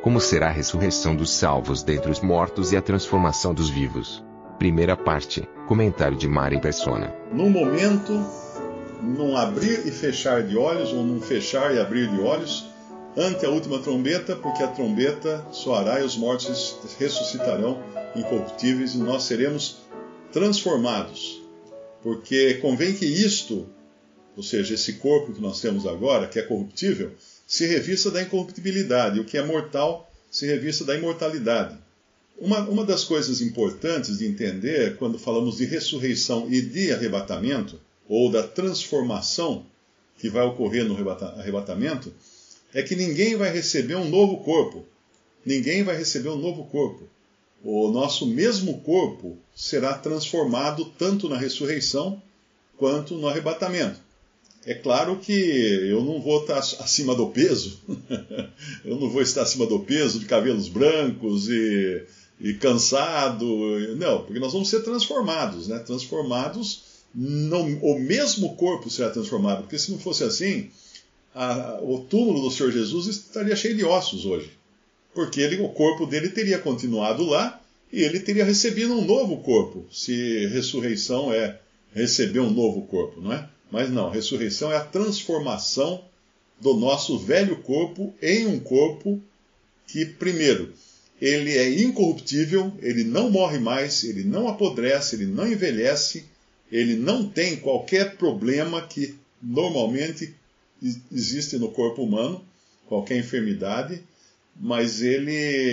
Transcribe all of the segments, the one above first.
Como será a ressurreição dos salvos dentre os mortos e a transformação dos vivos? Primeira parte, comentário de Mari Persona. Num momento, num abrir e fechar de olhos, ou num fechar e abrir de olhos, ante a última trombeta, porque a trombeta soará e os mortos ressuscitarão incorruptíveis e nós seremos transformados. Porque convém que isto, ou seja, esse corpo que nós temos agora, que é corruptível, se revista da incorruptibilidade, e o que é mortal se revista da imortalidade. Uma das coisas importantes de entender quando falamos de ressurreição e de arrebatamento, ou da transformação que vai ocorrer no arrebatamento, é que ninguém vai receber um novo corpo. Ninguém vai receber um novo corpo. O nosso mesmo corpo será transformado tanto na ressurreição quanto no arrebatamento. É claro que eu não vou estar acima do peso, eu não vou estar acima do peso, de cabelos brancos e cansado, não, porque nós vamos ser transformados, né? Transformados, o mesmo corpo será transformado, porque se não fosse assim, o túmulo do Senhor Jesus estaria cheio de ossos hoje, porque o corpo dele teria continuado lá e ele teria recebido um novo corpo, se ressurreição é receber um novo corpo, não é? Mas não, ressurreição é a transformação do nosso velho corpo em um corpo que, primeiro, ele é incorruptível, ele não morre mais, ele não apodrece, ele não envelhece, ele não tem qualquer problema que normalmente existe no corpo humano, qualquer enfermidade, mas ele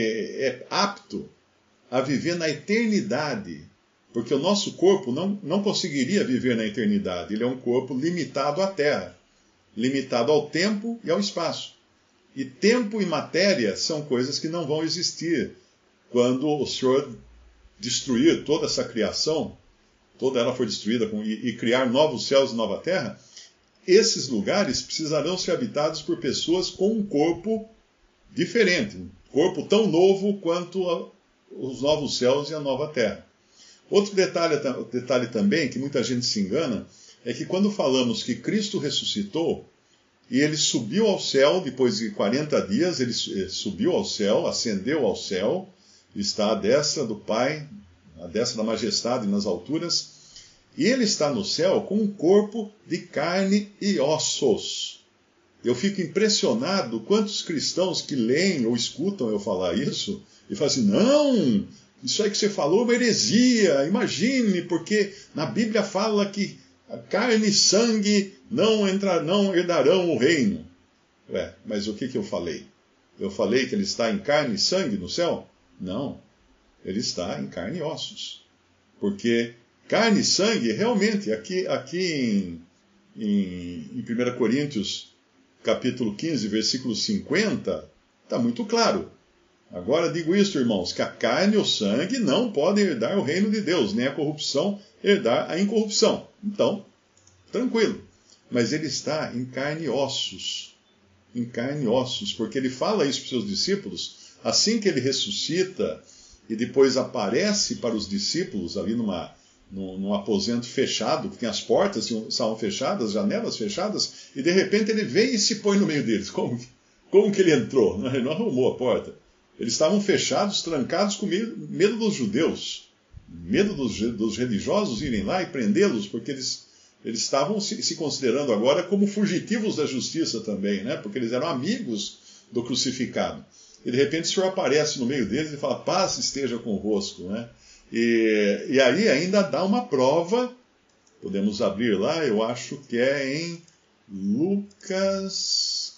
é apto a viver na eternidade. Porque o nosso corpo não conseguiria viver na eternidade. Ele é um corpo limitado à Terra, limitado ao tempo e ao espaço. E tempo e matéria são coisas que não vão existir quando o Senhor destruir toda essa criação, toda ela for destruída e criar novos céus e nova terra. Esses lugares precisarão ser habitados por pessoas com um corpo diferente, um corpo tão novo quanto os novos céus e a nova terra. Outro detalhe também, que muita gente se engana, é que quando falamos que Cristo ressuscitou, e ele subiu ao céu, depois de 40 dias, ele subiu ao céu, ascendeu ao céu, está à destra do Pai, à destra da majestade nas alturas, e ele está no céu com um corpo de carne e ossos. Eu fico impressionado quantos cristãos que leem ou escutam eu falar isso, e falam assim, não, isso aí que você falou é uma heresia, imagine, porque na Bíblia fala que a carne e sangue não herdarão o reino. Mas o que eu falei? Eu falei que ele está em carne e sangue no céu? Não, ele está em carne e ossos. Porque carne e sangue, realmente, aqui em 1 Coríntios, capítulo 15, versículo 50, está muito claro. Agora digo isto, irmãos, que a carne e o sangue não podem herdar o reino de Deus, nem a corrupção herdar a incorrupção. Então, tranquilo. Mas ele está em carne e ossos. Em carne e ossos, porque ele fala isso para os seus discípulos, assim que ele ressuscita e depois aparece para os discípulos ali num aposento fechado, que tem as portas estavam fechadas, as janelas fechadas, e de repente ele vem e se põe no meio deles. Como que ele entrou? Ele não arrumou a porta. Eles estavam fechados, trancados, com medo dos judeus, medo dos religiosos irem lá e prendê-los, porque eles estavam se considerando agora como fugitivos da justiça também, né? Porque eles eram amigos do crucificado. E de repente o Senhor aparece no meio deles e fala, paz esteja convosco, né? E aí ainda dá uma prova, podemos abrir lá, eu acho que é em Lucas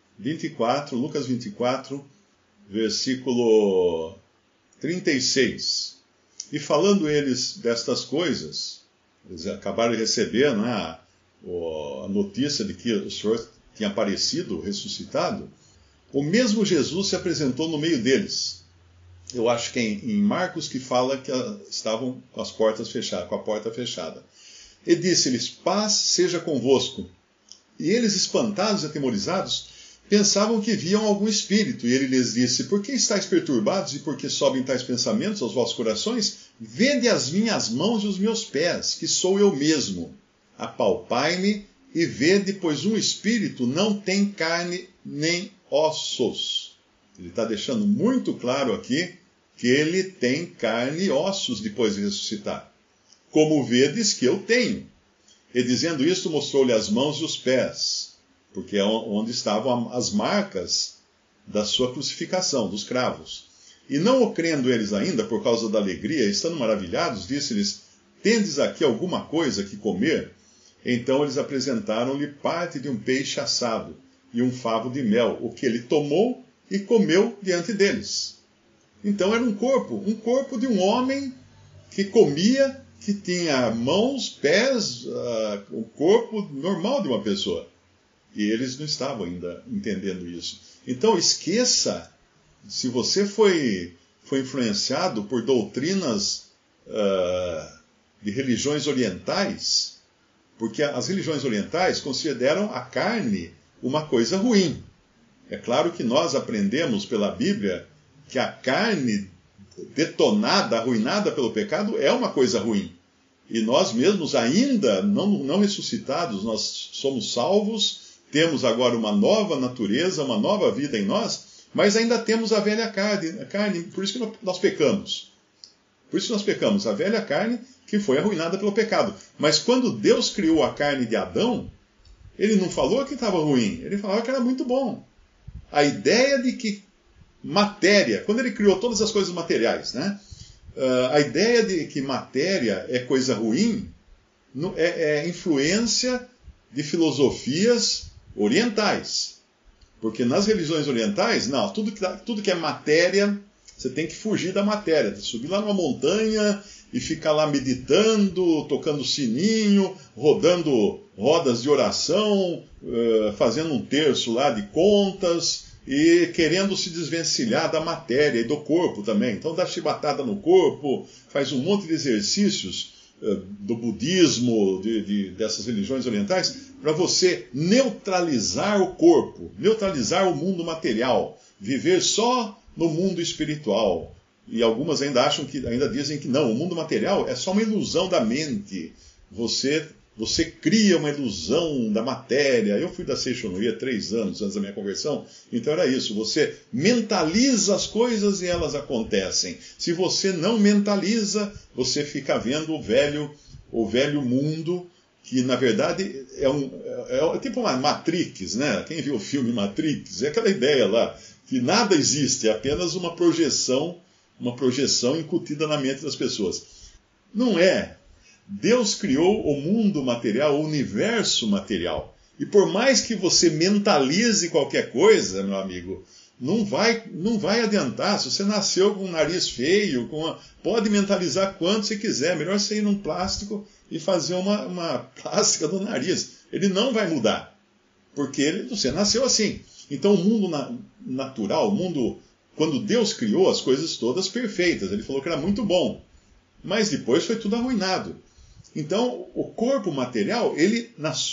24, versículo 36. E falando eles destas coisas, eles acabaram de receber, né, a notícia de que o Senhor tinha aparecido, ressuscitado, o mesmo Jesus se apresentou no meio deles. Eu acho que é em Marcos que fala que estavam com a porta fechada. E disse-lhes, paz seja convosco. E eles, espantados e atemorizados, pensavam que viam algum espírito, e ele lhes disse, por que estáis perturbados e por que sobem tais pensamentos aos vossos corações? Vede as minhas mãos e os meus pés, que sou eu mesmo. Apalpai-me e vede, pois um espírito não tem carne nem ossos, Ele está deixando muito claro aqui que ele tem carne e ossos depois de ressuscitar. Como vedes que eu tenho. E dizendo isto, mostrou-lhe as mãos e os pés, porque é onde estavam as marcas da sua crucificação, dos cravos. E não o crendo eles ainda, por causa da alegria, estando maravilhados, disse-lhes: tendes aqui alguma coisa que comer? Então eles apresentaram-lhe parte de um peixe assado e um favo de mel, o que ele tomou e comeu diante deles. Então era um corpo de um homem que comia, que tinha mãos, pés, o corpo normal de uma pessoa. E eles não estavam ainda entendendo isso. Então esqueça, se você foi influenciado por doutrinas de religiões orientais, porque as religiões orientais consideram a carne uma coisa ruim. É claro que nós aprendemos pela Bíblia que a carne detonada, arruinada pelo pecado, é uma coisa ruim. E nós mesmos, ainda não ressuscitados, nós somos salvos, temos agora uma nova natureza, uma nova vida em nós, mas ainda temos a velha carne, por isso que nós pecamos. Por isso que nós pecamos, a velha carne que foi arruinada pelo pecado. Mas quando Deus criou a carne de Adão, ele não falou que estava ruim, ele falava que era muito bom. A ideia de que matéria, quando ele criou todas as coisas materiais, né? A ideia de que matéria é coisa ruim é influência de filosofias orientais. Porque nas religiões orientais, não, tudo que é matéria, você tem que fugir da matéria, tem que subir lá numa montanha e ficar lá meditando, tocando sininho, rodando rodas de oração, fazendo um terço lá de contas e querendo se desvencilhar da matéria e do corpo também. Então dá chibatada no corpo, faz um monte de exercícios do budismo, dessas religiões orientais, para você neutralizar o corpo, neutralizar o mundo material, viver só no mundo espiritual. E algumas ainda dizem que não, o mundo material é só uma ilusão da mente. Você cria uma ilusão da matéria. Eu fui da Seixonoria 3 anos antes da minha conversão, então era isso. Você mentaliza as coisas e elas acontecem. Se você não mentaliza, você fica vendo o velho mundo, que na verdade é tipo uma Matrix, né? Quem viu o filme Matrix? É aquela ideia lá, que nada existe, é apenas uma projeção incutida na mente das pessoas. Não é. Deus criou o mundo material, o universo material. E por mais que você mentalize qualquer coisa, meu amigo, não vai adiantar. Se você nasceu com um nariz feio, pode mentalizar quanto você quiser. Melhor você ir num plástico e fazer uma plástica do nariz. Ele não vai mudar, porque você nasceu assim. Então o mundo natural, o mundo, quando Deus criou as coisas todas perfeitas, ele falou que era muito bom. Mas depois foi tudo arruinado. Então, o corpo material, ele,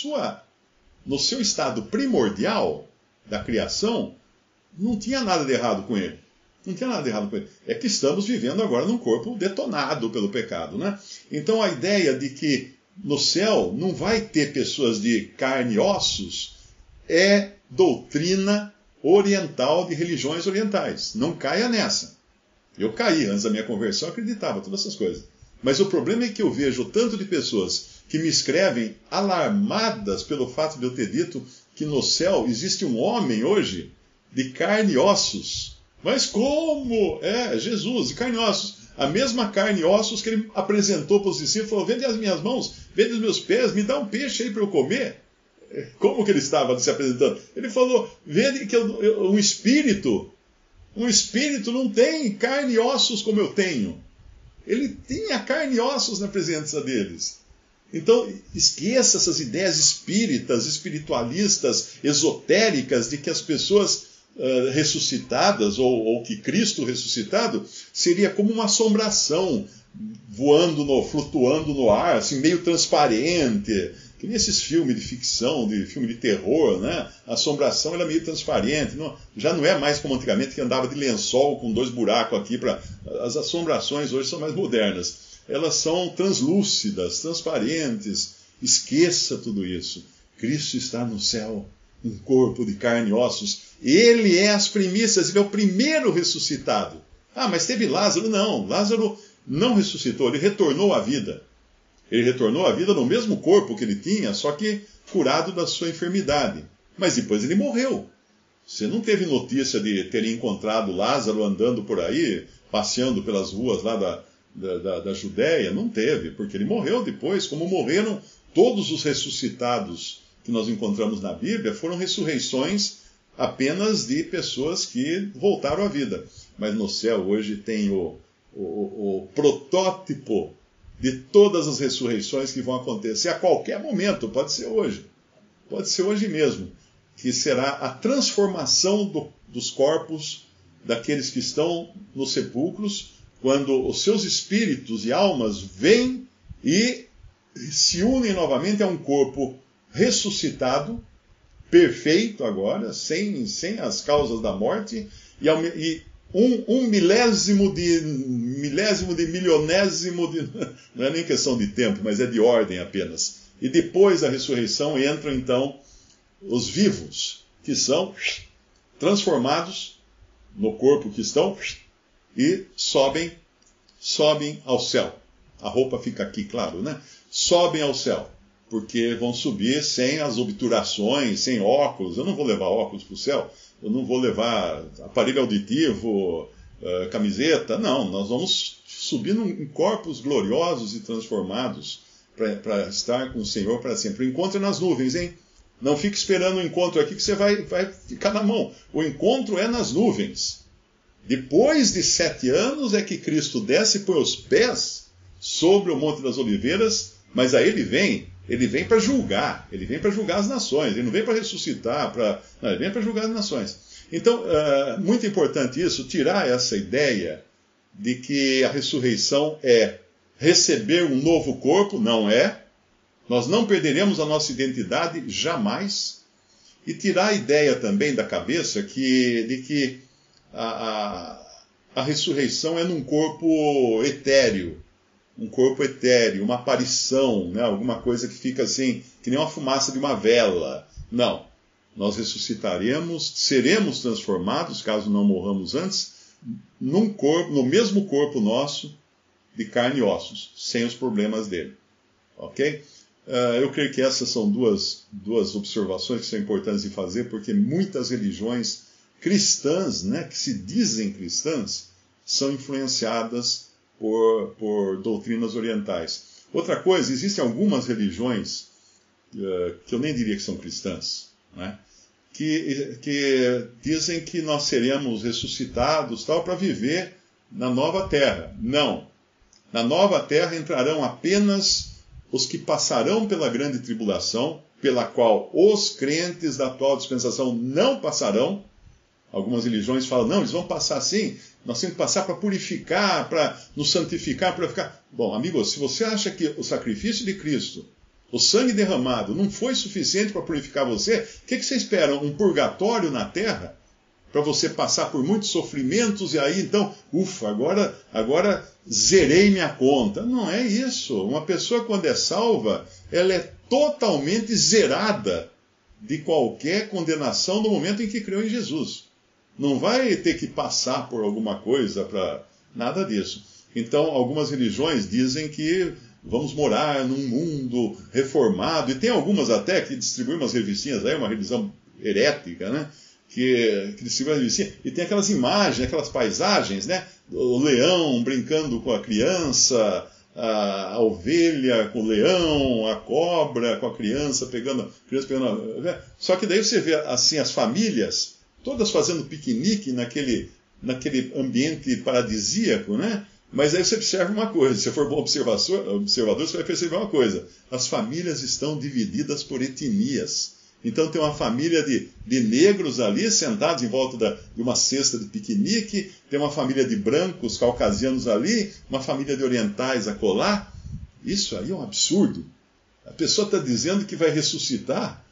no seu estado primordial da criação, não tinha nada de errado com ele. Não tinha nada de errado com ele. É que estamos vivendo agora num corpo detonado pelo pecado, né? Então, a ideia de que no céu não vai ter pessoas de carne e ossos é doutrina oriental de religiões orientais. Não caia nessa. Eu caí, antes da minha conversão, eu acreditava todas essas coisas. Mas o problema é que eu vejo tanto de pessoas que me escrevem alarmadas pelo fato de eu ter dito que no céu existe um homem hoje de carne e ossos. Mas como? Jesus, de carne e ossos. A mesma carne e ossos que ele apresentou para os discípulos, falou: vede as minhas mãos, vede os meus pés, me dá um peixe aí para eu comer. Como que ele estava se apresentando? Ele falou: vede que um espírito não tem carne e ossos como eu tenho. Ele tinha carne e ossos na presença deles. Então, esqueça essas ideias espíritas, espiritualistas, esotéricas, de que as pessoas ressuscitadas, ou que Cristo ressuscitado, seria como uma assombração, flutuando no ar, assim, meio transparente. Que nem esses filmes de ficção, filme de terror, né? A assombração ela é meio transparente. Já não é mais como antigamente, que andava de lençol com 2 buracos aqui. As assombrações hoje são mais modernas. Elas são translúcidas, transparentes. Esqueça tudo isso. Cristo está no céu um corpo de carne e ossos. Ele é as primícias, ele é o primeiro ressuscitado. Ah, mas teve Lázaro? Não, Lázaro não ressuscitou, ele retornou à vida. Ele retornou à vida no mesmo corpo que ele tinha, só que curado da sua enfermidade. Mas depois ele morreu. Você não teve notícia de ter encontrado Lázaro andando por aí, passeando pelas ruas lá da Judéia? Não teve, porque ele morreu depois, como morreram todos os ressuscitados que nós encontramos na Bíblia, foram ressurreições apenas de pessoas que voltaram à vida. Mas no céu hoje tem o protótipo de todas as ressurreições que vão acontecer a qualquer momento, pode ser hoje mesmo, que será a transformação dos corpos daqueles que estão nos sepulcros, quando os seus espíritos e almas vêm e se unem novamente a um corpo ressuscitado, perfeito agora, sem as causas da morte, e um milésimo de milionésimo de... Não é nem questão de tempo, mas é de ordem apenas. E depois da ressurreição entram então os vivos, que são transformados no corpo que estão e sobem ao céu. A roupa fica aqui, claro, né? Sobem ao céu, porque vão subir sem as obturações, sem óculos. Eu não vou levar óculos para o céu, eu não vou levar aparelho auditivo, camiseta. Não, nós vamos subir em corpos gloriosos e transformados para estar com o Senhor para sempre. O encontro é nas nuvens, hein? Não fique esperando o encontro aqui que você vai ficar na mão. O encontro é nas nuvens. Depois de 7 anos é que Cristo desce e põe os pés sobre o Monte das Oliveiras, mas aí ele vem para julgar, ele vem para julgar as nações, ele não vem para ressuscitar, não, ele vem para julgar as nações. Então, muito importante isso, tirar essa ideia de que a ressurreição é receber um novo corpo, não é. Nós não perderemos a nossa identidade jamais. E tirar a ideia também da cabeça de que a ressurreição é num corpo etéreo, uma aparição, né? Alguma coisa que fica assim, que nem uma fumaça de uma vela. Não. Nós ressuscitaremos, seremos transformados, caso não morramos antes, no mesmo corpo nosso, de carne e ossos, sem os problemas dele. Ok? Eu creio que essas são duas observações que são importantes de fazer, porque muitas religiões cristãs, né, que se dizem cristãs, são influenciadas por doutrinas orientais. Outra coisa, existem algumas religiões que eu nem diria que são cristãs, né, que dizem que nós seremos ressuscitados para viver na nova terra. Não. Na nova terra entrarão apenas os que passarão pela grande tribulação, pela qual os crentes da atual dispensação não passarão. Algumas religiões falam, não, eles vão passar sim, nós temos que passar para purificar, para nos santificar, para ficar... Bom, amigos, se você acha que o sacrifício de Cristo, o sangue derramado, não foi suficiente para purificar você, o que você espera? Um purgatório na terra? Para você passar por muitos sofrimentos e aí então, ufa, agora zerei minha conta. Não é isso. Uma pessoa quando é salva, ela é totalmente zerada de qualquer condenação no momento em que creu em Jesus. Não vai ter que passar por alguma coisa para nada disso. Então, algumas religiões dizem que vamos morar num mundo reformado, e tem algumas até que distribuem umas revistinhas aí, uma revisão herética, né? Que distribui uma revistinha, e tem aquelas imagens, aquelas paisagens, né? O leão brincando com a criança, a ovelha com o leão, a cobra com a criança pegando. Só que daí você vê assim as famílias todas fazendo piquenique naquele ambiente paradisíaco, né? Mas aí você observa uma coisa, se você for bom observador, você vai perceber uma coisa: as famílias estão divididas por etnias. Então tem uma família de negros ali, sentados em volta de uma cesta de piquenique, tem uma família de brancos, caucasianos ali, uma família de orientais acolá. Isso aí é um absurdo. A pessoa está dizendo que vai ressuscitar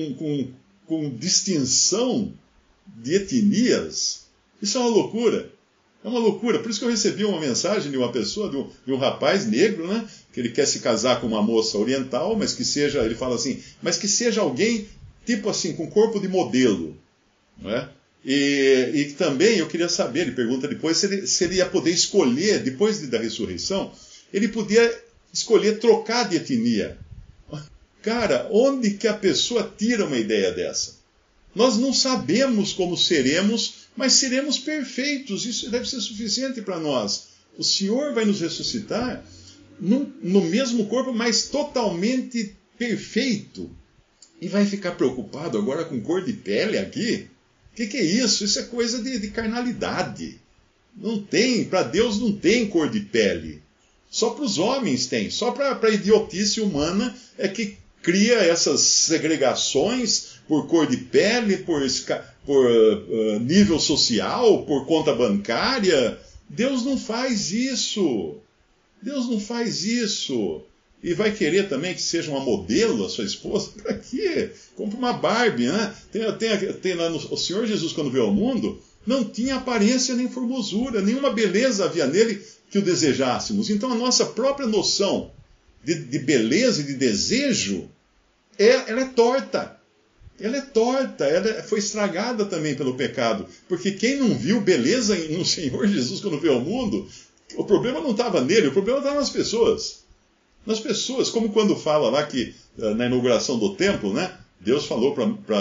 com distinção de etnias. Isso é uma loucura. É uma loucura. Por isso que eu recebi uma mensagem de uma pessoa, de um rapaz negro, né? Que ele quer se casar com uma moça oriental, mas que seja, ele fala assim, mas que seja alguém tipo assim, com corpo de modelo. Não é? E também eu queria saber, ele pergunta depois, se ele ia poder escolher, depois da ressurreição, ele podia escolher trocar de etnia. Cara, onde que a pessoa tira uma ideia dessa? Nós não sabemos como seremos, mas seremos perfeitos. Isso deve ser suficiente para nós. O Senhor vai nos ressuscitar no mesmo corpo, mas totalmente perfeito. E vai ficar preocupado agora com cor de pele aqui? O que é isso? Isso é coisa de carnalidade. Não tem, para Deus não tem cor de pele. Só para os homens tem. Só para a idiotice humana é que cria essas segregações por cor de pele, por nível social, por conta bancária. Deus não faz isso. Deus não faz isso. E vai querer também que seja uma modelo a sua esposa? Para quê? Compra uma Barbie, né? Tem lá o Senhor Jesus, quando veio ao mundo, não tinha aparência nem formosura, nenhuma beleza havia nele que o desejássemos. Então a nossa própria noção de beleza e de desejo, ela é torta. Ela é torta, ela foi estragada também pelo pecado. Porque quem não viu beleza no Senhor Jesus quando veio ao mundo, o problema não estava nele, o problema estava nas pessoas. Nas pessoas, como quando fala lá que na inauguração do templo, né, Deus falou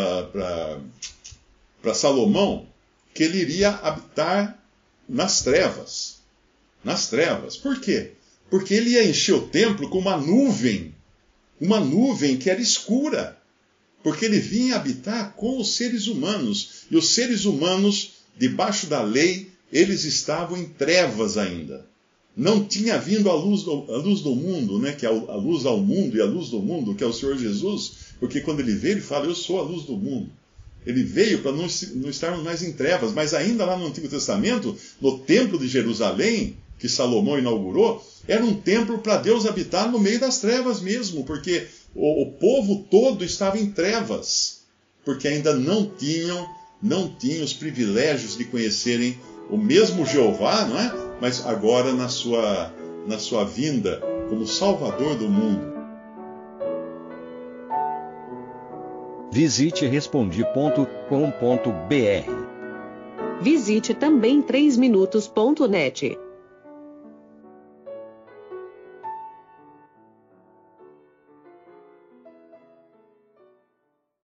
para Salomão que ele iria habitar nas trevas. Nas trevas. Por quê? Porque ele ia encher o templo com uma nuvem que era escura. Porque ele vinha habitar com os seres humanos. E os seres humanos, debaixo da lei, eles estavam em trevas ainda. Não tinha vindo a luz do mundo, né, que é a luz ao mundo e a luz do mundo, que é o Senhor Jesus, porque quando ele veio, ele fala, eu sou a luz do mundo. Ele veio para não estarmos mais em trevas, mas ainda lá no Antigo Testamento, no Templo de Jerusalém, que Salomão inaugurou, era um templo para Deus habitar no meio das trevas mesmo, porque o povo todo estava em trevas, porque ainda não tinham os privilégios de conhecerem o mesmo Jeová, não é? Mas agora na sua vinda como Salvador do mundo. Visite Respondi.com.br. Visite também 3minutos.net.